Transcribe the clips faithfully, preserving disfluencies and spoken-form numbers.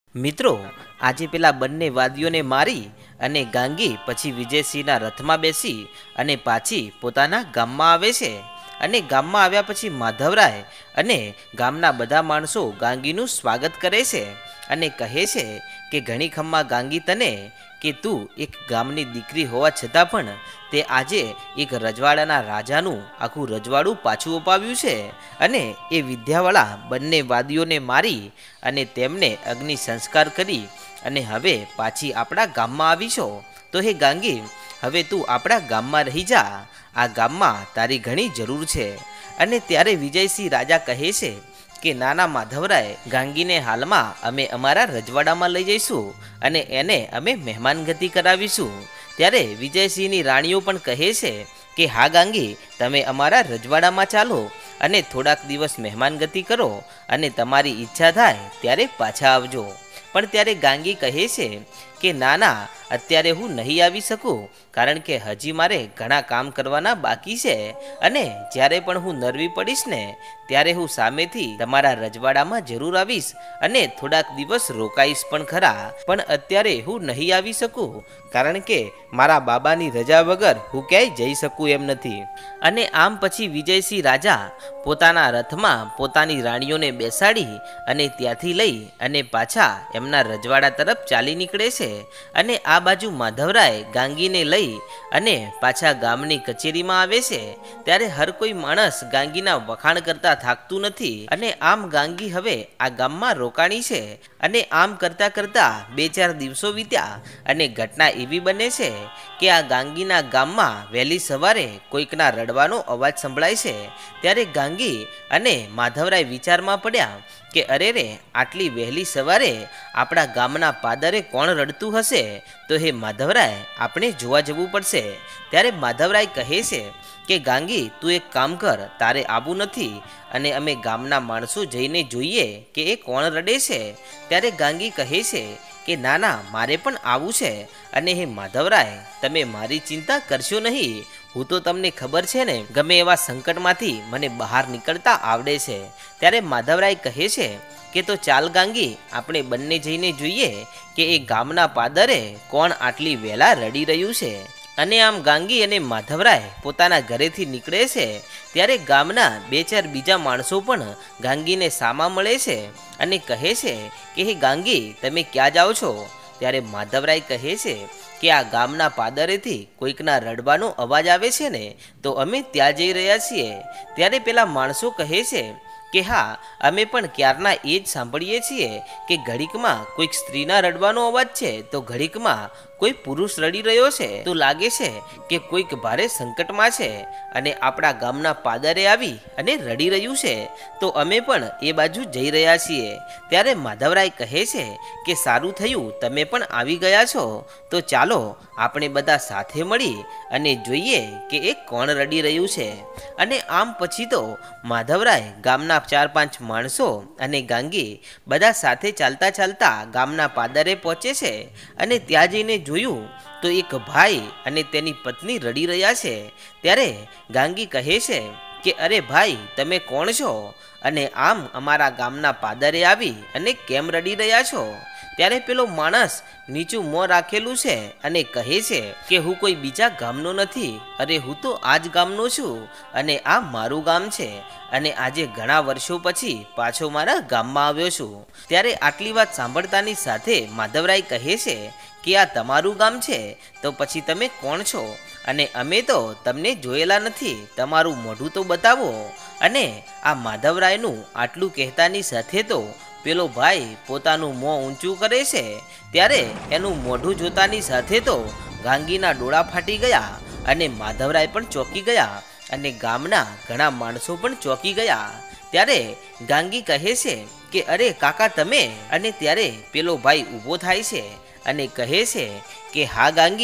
મિત્રો, આજે પેલા બંને વાદીઓને મારી અને ગાંગી પછી વિજયસિંહના રથમાં બેસી અને પાછી પોતાના ગામમાં આવે છે. અને ગામમાં આવ્યા પછી માધવરાય અને ગામના બધા માણસો ગાંગીનું સ્વાગત કરે છે અને કહે છે કે ઘણી ખમ્મા ગાંગી તને કે તું એક ગામની દીકરી હોવા છતાં પણ તે આજે એક રજવાડાના રાજાનું આખું રજવાડું પાછું અપાવ્યું છે અને એ વિદ્યાવાળા બંને વાદીઓને મારી અને તેમને અગ્નિ સંસ્કાર કરી અને હવે પાછી આપણા ગામમાં આવી છો. તો હે ગાંગી, હવે તું આપણા ગામમાં રહી જા. આ ગામમાં તારી ઘણી જરૂર છે. અને ત્યારે વિજયસિંહ રાજા કહે છે કે નાના માધવરાય, ગાંગીને હાલમાં અમે અમારા રજવાડામાં લઈ જઈશું અને એને અમે મહેમાનગતિ કરાવીશું. ત્યારે વિજયસિંહની રાણીઓ પણ કહે છે કે હા ગાંગી, તમે અમારા રજવાડામાં ચાલો અને થોડાક દિવસ મહેમાનગતિ કરો અને તમારી ઈચ્છા થાય ત્યારે પાછા આવજો. પણ ત્યારે ગાંગી કહે છે કે ના ના, અત્યારે હું નહીં આવી શકું, કારણ કે હજી મારે ઘણા કામ કરવાના બાકી છે અને જ્યારે પણ હું નરવી પડીશ ને ત્યારે હું સામેથી તમારા રજવાડામાં જરૂર આવીશ અને થોડાક દિવસ રોકાઈશ પણ ખરા. પણ અત્યારે હું નહીં આવી શકું, કારણ કે મારા બાબાની રજા વગર હું ક્યાંય જઈ શકું એમ નથી. અને આમ પછી વિજયસિંહ રાજા પોતાના રથમાં પોતાની રાણીઓને બેસાડી અને ત્યાંથી લઈ અને પાછા એમના રજવાડા તરફ ચાલી નીકળે છે. અને આ બાજુ માધવરાય ગાંગીને લઈ અને પાછા ગામની કચેરીમાં આવે છે. ત્યારે હર કોઈ માણસ ગાંગીના વખાણ કરતા થાકતું નથી અને આમ ગાંગી હવે આ ગામમાં રોકાણી છે. અને આમ કરતા કરતા બે ચાર દિવસો વીત્યા અને ઘટના એવી બને છે કે આ ગાંગીના ગામમાં વહેલી સવારે કોઈકના રડવાનો અવાજ સંભળાય છે. ત્યારે ગાંગી અને માધવરાય વિચારમાં પડ્યા કે અરે રે, આટલી વહેલી સવારે આપણા ગામના પાદરે કોણ રડતું હશે? તો હે માધવરાય, આપણે જોવા જવું પડશે. ત્યારે માધવરાય કહે છે કે ગાંગી, તું એક કામ કર, તારે આવવું નથી અને અમે ગામના માણસો જઈને જોઈએ કે એ કોણ રડે છે. ત્યારે ગાંગી કહે છે કે ના ના, મારે પણ આવવું છે. અને હે માધવરાય, તમે મારી ચિંતા કરશો નહીં. હું તો તમને ખબર છે ને, ગમે એવા સંકટમાંથી મને બહાર નીકળતા આવડે છે. ત્યારે માધવરાય કહે છે કે તો ચાલ ગાંગી, આપણે બંને જઈને જોઈએ કે એ ગામના પાદરે કોણ આટલી વહેલા રડી રહ્યું છે. અને આમ ગાંગી અને માધવરાય પોતાના ઘરેથી નીકળે છે. ત્યારે ગામના બે ચાર બીજા માણસો પણ ગાંગીને સામા મળે છે અને કહે છે કે હે ગાંગી, તમે ક્યાં જાઓ છો? ત્યારે માધવરાય કહે છે કે આ ગામના પાદરેથી કોઈકના રડવાનો અવાજ આવે છે ને, તો અમે ત્યાં જઈ રહ્યા છીએ. ત્યારે પેલા માણસો કહે છે કે હા, અમે પણ ક્યારના એ જ સાંભળીએ છીએ કે ઘડીકમાં કોઈક સ્ત્રીના રડવાનો અવાજ છે, તો ઘડીકમાં કોઈ પુરુષ રડી રહ્યો છે. તો લાગે છે કે કોઈક ભારે સંકટમાં છે અને આપણા ગામના પાદરે આવી અને રડી રહ્યું છે, તો અમે પણ એ બાજુ જઈ રહ્યા છીએ. ત્યારે માધવરાય કહે છે કે સારું થયું તમે પણ આવી ગયા છો, તો ચાલો આપણે બધા સાથે મળી અને જોઈએ કે એ કોણ રડી રહ્યું છે. અને આમ પછી તો માધવરાય ગામના ચાર પાંચ માણસો અને ગાંગી બધા સાથે ચાલતા ચાલતા ગામના પાદરે પહોંચે છે. અને ત્યાં જઈને જોયું તો એક ભાઈ અને તેની પત્ની રડી રહ્યા છે. ત્યારે ગાંગી કહે છે કે અરે ભાઈ, તમે કોણ છો અને આમ અમારા ગામના પાદરે આવી અને કેમ રડી રહ્યા છો? ત્યારે પેલો માણસ નીચું મોં રાખેલું છે અને કહે છે કે હું કોઈ બીજા ગામનો નથી, અરે હું તો આ જ ગામનો છું અને આ મારું ગામ છે અને આજે ઘણા વર્ષો પછી પાછો મારા ગામમાં આવ્યો છું. ત્યારે આટલી વાત સાંભળતાની સાથે માધવરાય કહે છે કે આ તમારું ગામ છે, તો પછી તમે કોણ છો? અને અમે તો તમને જોયેલા નથી, તમારું મોઢું તો બતાવો. અને આ માધવરાયનું આટલું કહેતાની સાથે તો પેલો ભાઈ પોતાનું મોં ઊંચું કરે છે. ત્યારે એનું મોઢું જોતાની સાથે તો ગાંગીના ડોળા ફાટી ગયા અને માધવરાય પણ ચોંકી ગયા અને ગામના ઘણા માણસો પણ ચોંકી ગયા. ત્યારે ગાંગી કહે છે કે અરે કાકા, તમે? અને ત્યારે પેલો ભાઈ ઊભો થાય છે અને કહે છે કે હા ગાંગી,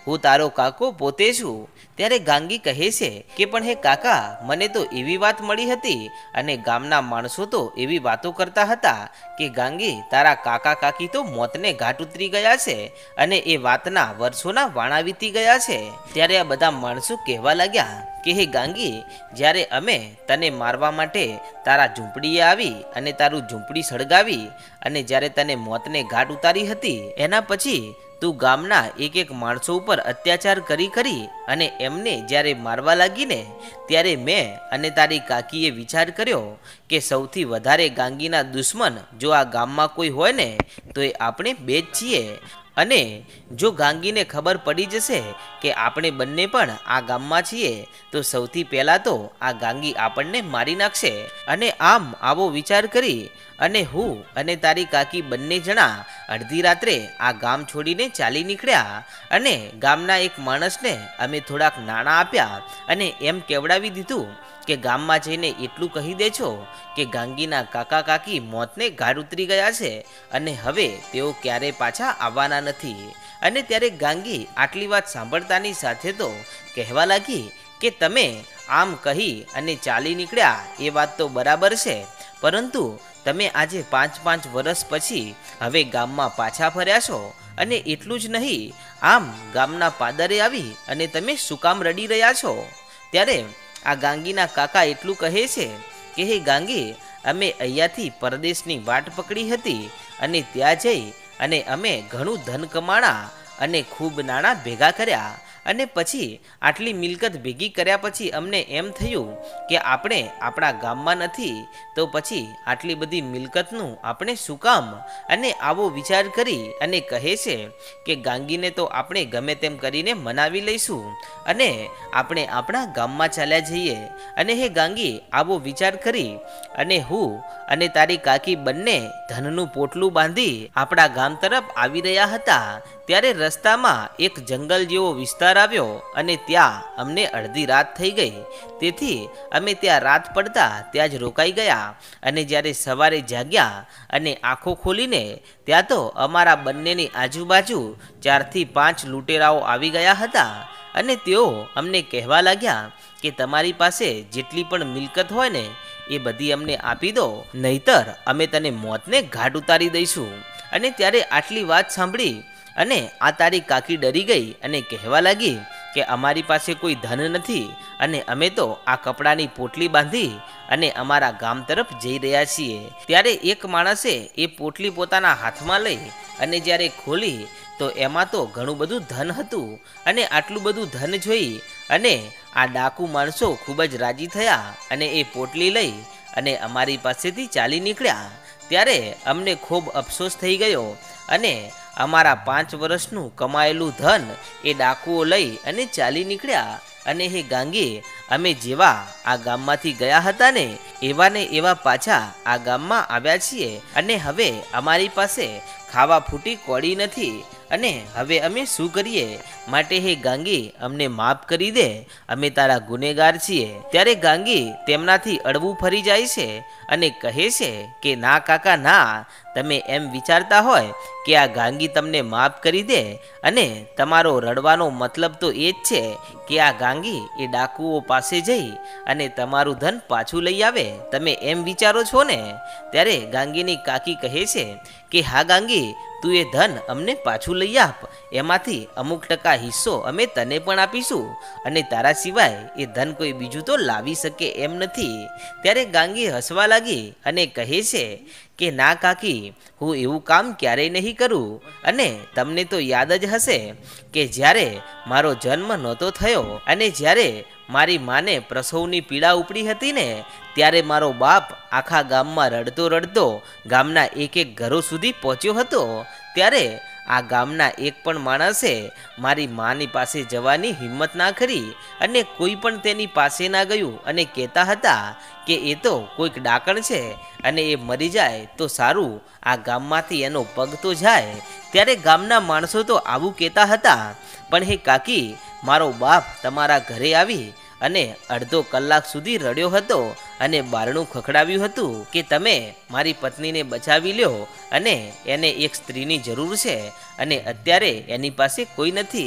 હું તારો કાકો પોતે છું. ત્યારે ગાંગી કહે છે કે પણ હે કાકા, મને તો એવી વાત મળી હતી અને ગામના માણસો તો એવી વાતો કરતા હતા કે ગાંગી, તારા કાકા કાકી તો મોતને ઘાટ ઉતરી ગયા છે અને એ વાતના વર્ષોના વાણા વીતી ગયા છે. ત્યારે આ બધા માણસો કહેવા લાગ્યા કે હે ગાંગી, જ્યારે અમે તને મારવા માટે તારા ઝૂંપડીએ આવી અને તારું ઝૂંપડી સળગાવી અને જ્યારે તને મોતને ઘાટ ઉતારી હતી, એના પછી તું ગામના એક એક માણસો ઉપર અત્યાચાર કરી કરી અને એમને જ્યારે મારવા લાગીને, ત્યારે મેં અને તારી કાકીએ વિચાર કર્યો કે સૌથી વધારે ગાંગીના દુશ્મન જો આ ગામમાં કોઈ હોય ને તો એ આપણે બે જ છીએ. અને જો ગાંગીને ખબર પડી જશે કે આપણે બંને પણ આ ગામમાં છીએ તો સૌથી પહેલાં તો આ ગાંગી આપણને મારી નાખશે. અને આમ આવો વિચાર કરી અને હું અને તારી કાકી બંને જણા અડધી રાત્રે આ ગામ છોડીને ચાલી નીકળ્યા અને ગામના એક માણસને અમે થોડાક નાણાં આપ્યા અને એમ કહેવડાવી દીધું કે ગામમાં જઈને એટલું કહી દેજો કે ગાંગીના કાકા કાકી મોતને ઘાટ ઉતરી ગયા છે અને હવે તેઓ ક્યારેય પાછા આવવાના નથી. અને ત્યારે ગાંગી આટલી વાત સાંભળતાની સાથે તો કહેવા લાગી કે તમે આમ કહી અને ચાલી નીકળ્યા એ વાત તો બરાબર છે, પરંતુ તમે આજે પાંચ પાંચ વર્ષ પછી હવે ગામમાં પાછા ફર્યા છો અને એટલું જ નહીં, આમ ગામના પાદરે આવી અને તમે શું કામ રડી રહ્યા છો? ત્યારે આ ગાંગીના કાકા એટલું કહે છે કે હે ગાંગી, અમે અહીંયાથી પરદેશની વાટ પકડી હતી અને ત્યાં જઈ અને અમે ઘણું ધન કમાણા અને ખૂબ નાણાં ભેગા કર્યા અને પછી આટલી મિલકત ભેગી કર્યા પછી અમને એમ થયું કે આપણે આપણા ગામમાં નથી તો પછી આટલી બધી મિલકતનું આપણે શું કામ? અને આવો વિચાર કરી અને કહે છે કે ગાંગીને તો આપણે ગમે તેમ કરીને મનાવી લઈશું અને આપણે આપણા ગામમાં ચાલ્યા જઈએ. અને હે ગાંગી, આવો વિચાર કરી અને હું અને તારી કાકી બંને ધનનું પોટલું બાંધી આપણા ગામ તરફ આવી રહ્યા હતા, ત્યારે રસ્તામાં એક જંગલ જેવો વિસ્તાર આવ્યો અને ત્યાં અમને અડધી રાત થઈ ગઈ. તેથી અમે ત્યાં રાત પડતા ત્યાં જ રોકાઈ ગયા અને જ્યારે સવારે જાગ્યા અને આંખો ખોલીને ત્યાં તો અમારા બંનેની આજુબાજુ ચારથી પાંચ લૂંટેરાઓ આવી ગયા હતા અને તેઓ અમને કહેવા લાગ્યા કે તમારી પાસે જેટલી પણ મિલકત હોય ને એ બધી અમને આપી દો, નહીતર અમે તને મોતને ઘાટ ઉતારી દઈશું. અને ત્યારે આટલી વાત સાંભળી અને આ તારી કાકી ડરી ગઈ અને કહેવા લાગી કે અમારી પાસે કોઈ ધન નથી અને અમે તો આ કપડાની પોટલી બાંધી અને અમારા ગામ તરફ જઈ રહ્યા છીએ. ત્યારે એક માણસે એ પોટલી પોતાના હાથમાં લઈ અને જ્યારે ખોલી તો એમાં તો ઘણું બધું ધન હતું અને આટલું બધું ધન જોઈ અને આ ડાકુ માણસો ખૂબ જ રાજી થયા અને એ પોટલી લઈ અને અમારી પાસેથી ચાલી નીકળ્યા. ત્યારે અમને ખૂબ અફસોસ થઈ ગયો અને અમારા પાંચ વર્ષનું કમાયેલું ધન એ ડાકુઓ લઈ અને ચાલી નીકળ્યા. અને હે ગાંગી, અમે જેવા આ ગામમાંથી ગયા હતા ને એવા ને એવા પાછા આ ગામમાં આવ્યા છીએ અને હવે અમારી પાસે ખાવા ફૂટી કોડી નથી અને હવે અમે શું કરીએ? માટે હે ગાંગી, અમને માફ કરી દે, અમે તારા ગુનેગાર છીએ. ત્યારે ગાંગી તેમનાથી અડવું ફરી જાય છે અને કહે છે કે ના કાકા ના, તમે એમ વિચારતા હોય કે આ ગાંગી તમને માફ કરી દે અને તમારો રડવાનો મતલબ તો એ જ છે કે આ ગાંગી એ ડાકુઓ પાસે જઈ અને તમારું ધન પાછું લઈ આવે, તમે એમ વિચારો છો ને? ત્યારે ગાંગીની કાકી કહે છે કે હા ગાંગી, તું એ ધન અમને પાછું લઈ આપ, એમાંથી અમુક ટકા હિસ્સો અમે તને પણ આપીશું અને તારા સિવાય એ ધન કોઈ બીજું તો લાવી શકે એમ નથી. ત્યારે ગાંગી હસવા લાગી અને કહે છે કે ના કાકી, હું એવું કામ ક્યારેય નહીં કરું અને તમને તો યાદ જ હશે કે જ્યારે મારો જન્મ નહોતો થયો અને જ્યારે મારી માને પ્રસવની પીડા ઉપડી હતી ને ત્યારે મારો બાપ આખા ગામમાં રડતો રડતો ગામના એક એક ઘરો સુધી પહોંચ્યો હતો. ત્યારે આ ગામના એક પણ માણસે મારી માની પાસે જવાની હિંમત ના કરી અને કોઈ પણ તેની પાસે ના ગયું અને કહેતા હતા કે એ તો કોઈક ડાકણ છે અને એ મરી જાય તો સારું, આ ગામમાંથી એનો પગ તો જાય. ત્યારે ગામના માણસો તો આવું કહેતા હતા, પણ હે કાકી, મારો બાપ તમારા ઘરે આવી અને અડધો કલાક સુધી રડ્યો હતો અને બારણું ખખડાવ્યું હતું કે તમે મારી પત્નીને બચાવી લ્યો અને એને એક સ્ત્રીની જરૂર છે અને અત્યારે એની પાસે કોઈ નથી.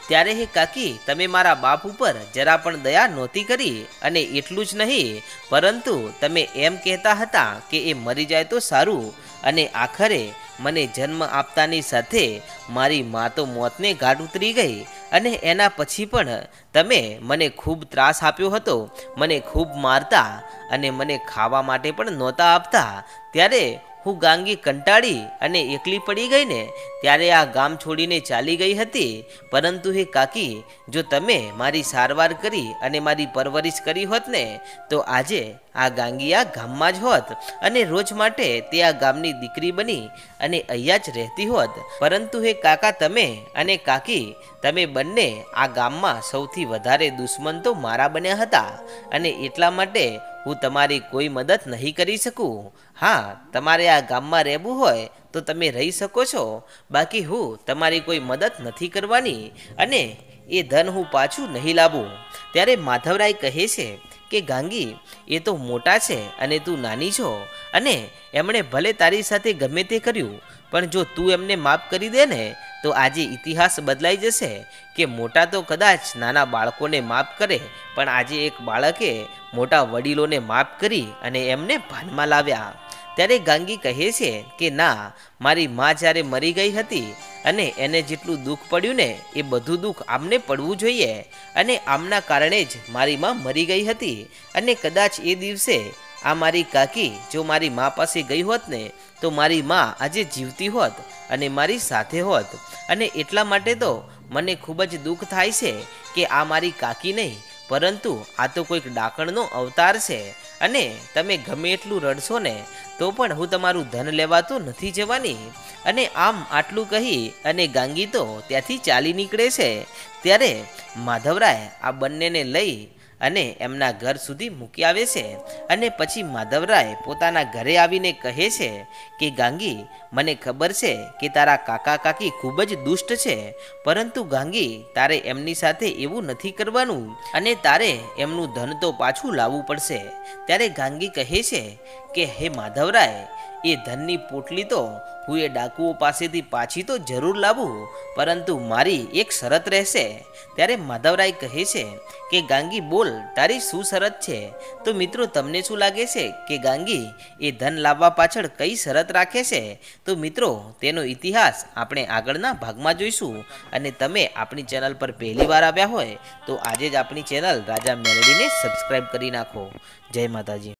ત્યારે હે કાકી તમે મારા બાપ ઉપર જરા પણ દયા નહોતી કરી અને એટલું જ નહીં પરંતુ તમે એમ કહેતા હતા કે એ મરી જાય તો સારું અને આખરે મને જન્મ આપતાની સાથે મારી મા તો મોતને ઘાટ ઉતરી ગઈ અને એના પછી પણ તમે મને ખૂબ ત્રાસ આપ્યો હતો, મને ખૂબ મારતા અને મને ખાવા માટે પણ નહોતા આપતા। ત્યારે હું ગાંગી કંટાળી અને એકલી પડી ગઈ ને ત્યારે આ ગામ છોડીને ચાલી ગઈ હતી। પરંતુ હે કાકી જો તમે મારી સારવાર કરી અને મારી પરવરિશ કરી હોત ને તો આજે આ ગાંગી આ ગામમાં જ હોત અને રોજ માટે તે આ ગામની દીકરી બની અને અહીંયા જ રહેતી હોત। પરંતુ હે કાકા તમે અને કાકી તમે બંને આ ગામમાં સૌથી વધારે દુશ્મન તો મારા બન્યા હતા અને એટલા માટે હું તમારી કોઈ મદદ નહીં કરી શકું। હા, તમારે આ ગામમાં રહેવું હોય તો તમે રહી શકો છો, બાકી હું તમારી કોઈ મદદ નથી કરવાની અને એ ધન હું પાછું નહીં લાવું। ત્યારે માધવરાય કહે છે કે ગાંગી એ તો મોટા છે અને તું નાની છો અને એમણે ભલે તારી સાથે ગમે તે કર્યું પણ જો તું એમને માફ કરી દે ને તો આજે ઇતિહાસ બદલાઈ જશે કે મોટા તો કદાચ નાના બાળકોને માફ કરે પણ આજે એક બાળકે મોટા વડીલોને માફ કરી અને એમને ભાનમાં લાવ્યા। ત્યારે ગાંગી કહે છે કે ના, મારી મા જ્યારે મરી ગઈ હતી અને એને જેટલું દુઃખ પડ્યું ને એ બધું દુઃખ આમને પડવું જોઈએ અને આમના કારણે જ મારી મા મરી ગઈ હતી અને કદાચ એ દિવસે આ મારી કાકી જો મારી મા પાસે ગઈ હોત ને તો મારી મા આજે જીવતી હોત અને મારી સાથે હોત અને એટલા માટે તો મને ખૂબ જ દુઃખ થાય છે કે આ મારી કાકી નહીં પરંતુ આ તો કોઈક ડાકણનો અવતાર છે અને તમે ગમે એટલું રડશો ને તો પણ હું તમારું ધન લેવા તો નથી જવાની। અને આમ આટલું કહી અને ગાંગી તો ત્યાંથી ચાલી નીકળે છે। ત્યારે માધવરાય આ બંનેને લઈ અને એમના ઘર સુધી મૂકી આવે છે અને પછી માધવરાય પોતાના ઘરે આવીને કહે છે કે ગાંગી મને ખબર છે કે તારા કાકા કાકી ખૂબ જ દુષ્ટ છે પરંતુ ગાંગી તારે એમની સાથે એવું નથી કરવાનું અને તારે એમનું ધન તો પાછું લાવવું પડશે। ત્યારે ગાંગી કહે છે કે હે માધવરાય એ ધનની પોટલી તો હું એ ડાકુઓ પાસેથી પાછી તો જરૂર લાવું પરંતુ મારી એક શરત રહેશે। ત્યારે માધવરાય કહે છે કે ગાંગી બોલ તારી શું શરત છે? તો મિત્રો તમને શું લાગે છે કે ગાંગી એ ધન લાવવા પાછળ કઈ શરત રાખે છે? તો મિત્રો તેનો ઇતિહાસ આપણે આગળના ભાગમાં જોઈશું અને તમે આપણી ચેનલ પર પહેલી વાર આવ્યા હોય તો આજે જ આપણી ચેનલ રાજા મેલડીને સબસ્ક્રાઈબ કરી નાખો। જય માતાજી।